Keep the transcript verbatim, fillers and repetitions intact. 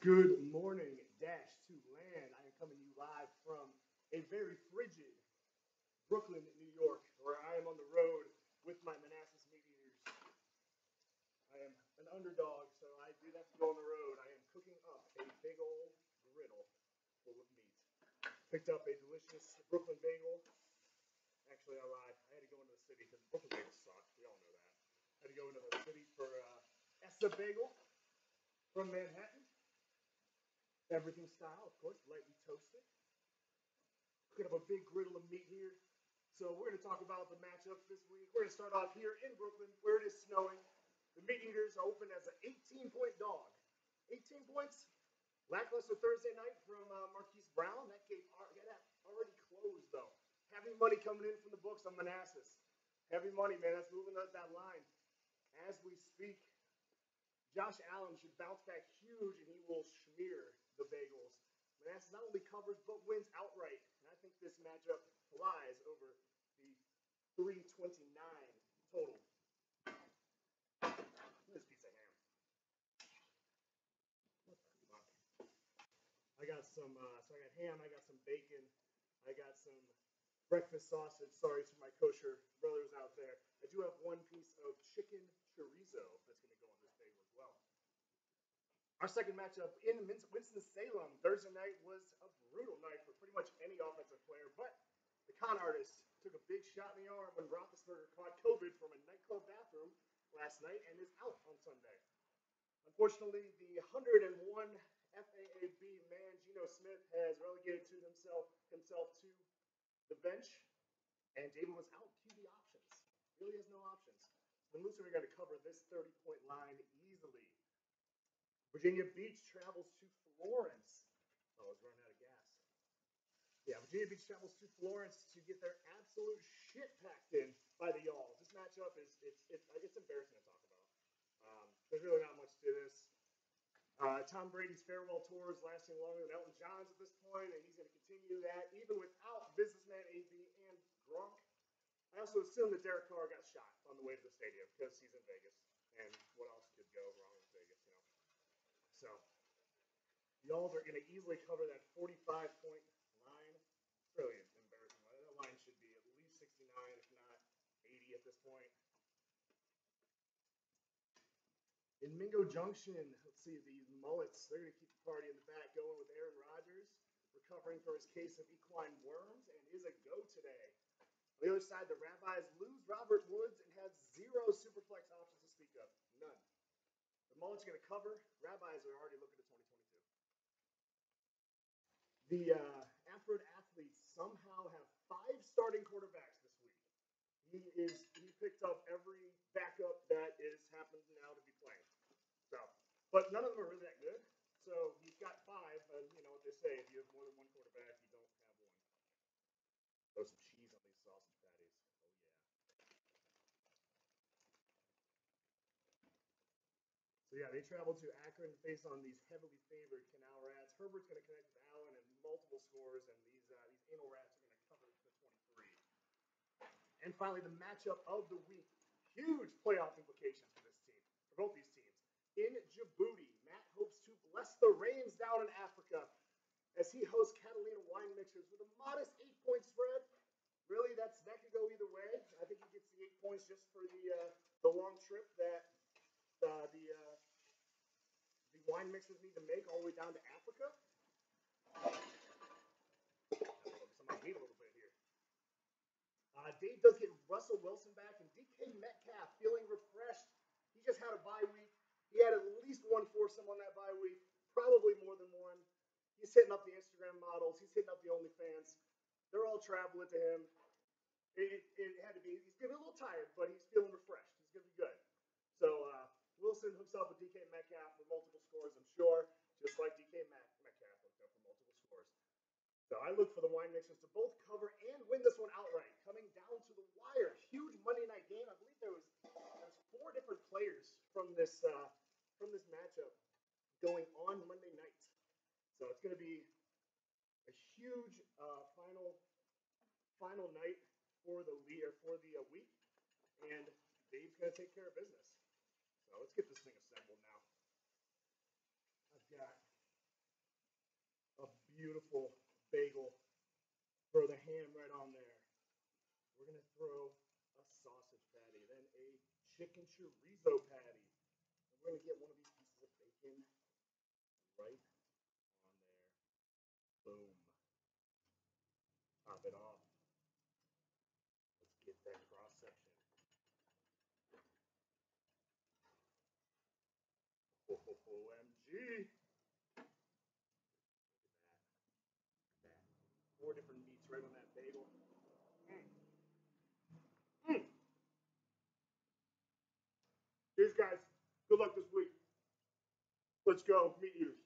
Good morning, Dash to Land. I am coming to you live from a very frigid Brooklyn, New York, where I am on the road with my Manassas meat eaters. I am an underdog, so I do have to go on the road. I am cooking up a big old griddle full of meat. Picked up a delicious Brooklyn bagel. Actually, I lied. I had to go into the city because Brooklyn bagels suck. We all know that. I had to go into the city for uh, Essa Bagel from Manhattan. Everything style, of course, lightly toasted. Cooking up a big griddle of meat here. So we're going to talk about the matchups this week. We're going to start off here in Brooklyn, where it is snowing. The Meat Eaters open as an eighteen-point dog. eighteen points. Lackluster Thursday night from uh, Marquise Brown. That game that already closed, though. Heavy money coming in from the books on Manassas. Heavy money, man. That's moving up that line. As we speak, Josh Allen should bounce back huge, and he will smear the Bagels. Manassas not only covers, but wins outright. And I think this matchup flies over the three twenty-nine total. This piece of ham. What the fuck? I got some, uh, so I got ham, I got some bacon, I got some breakfast sausage. Sorry to my kosher brothers out there. I do have one piece of chicken chorizo that's going to go on this bagel as well. Our second matchup in Winston-Salem Thursday night was a brutal night for pretty much any offensive player, but the con artist took a big shot in the arm when Roethlisberger caught COVID from a nightclub bathroom last night and is out on Sunday. Unfortunately, the one hundred one F A A B man, Geno Smith, has relegated to himself himself to the bench, and David was out. Q B options. Really has no options. The Moose are going to cover this thirty-point line easily. Virginia Beach travels to Florence. Oh, it's running out of gas. Yeah, Virginia Beach travels to Florence to get their absolute shit packed in by the Y'alls. This matchup is it's it's it's embarrassing to talk about. Um, there's really not much to this. Uh, Tom Brady's farewell tour is lasting longer than Elton John's at this point, and he's going to continue that even without businessman A B and Gronk. I also assume that Derek Carr got shot on the way to the stadium because he's in Vegas, and what else could go wrong in Vegas, you know? So, y'all are going to easily cover that forty-five point line. It's really embarrassing. That line should be at least sixty-nine, if not eighty at this point. In Mingo Junction, let's see, these Mullets, they're going to keep the party in the back going with Aaron Rodgers, recovering from his case of equine worms, and is a go today. On the other side, the Rabbis lose Robert Woods and have zero superflex options to speak of. None. The Mullets are going to cover. Rabbis are already looking at twenty twenty-two. The uh, Afro athletes somehow have five starting quarterbacks this week. He is he picked up every backup that is happening now to be playing. So, but none of them are really that good. So he's got five, and you know what they say: if you have more than one quarterback, you don't have one. Throw some cheese on these sausage patties. Oh yeah. So yeah, they travel to Akron to face on these heavily favored Canal Rats. Herbert's going to connect with Allen and multiple scores, and these uh, these anal rats are going to cover the twenty-three. And finally, the matchup of the week. Huge playoff implications for this team, for both these teams. In Djibouti, Matt hopes to bless the rains down in Africa as he hosts Catalina Wine Mixers with a modest eight-point spread. Really, that's that could go either way. I think he gets the eight points just for the uh, the long trip that uh, the uh, the wine mixers need to make all the way down to Africa. Focus on my meat a little bit here. Uh, Dave does get Russell Wilson back, and D K Metcalf feeling refreshed. He just had a bye week. He had at least one foursome on that bye week, probably more than one. He's hitting up the Instagram models. He's hitting up the OnlyFans. They're all traveling to him. It, it, it had to be. He's getting a little tired, but he's feeling refreshed. He's going to be good. So uh, Wilson hooks up with D K Metcalf for multiple scores, I'm sure, just like D K Metcalf hooked up for multiple scores. So I look for the Wine Mixers to both cover and win this one outright, coming down to the wire. Huge Monday night game. I believe there was there was four different players from this uh, from this matchup going on Monday night. So it's going to be a huge uh, final final night for the lead or for the uh, week, and Dave's going to take care of business. So let's get this thing assembled now. I've got beautiful bagel. Throw the ham right on there. We're going to throw a sausage patty, then a chicken chorizo patty. And we're going to get one of these pieces of bacon right on there. Boom. Top it off. Let's get that cross section. O M G. Look at that. Look at that. Four different meats right on that bagel. Mm. Mm. Cheers, guys. Good luck this week. Let's go, meat eaters.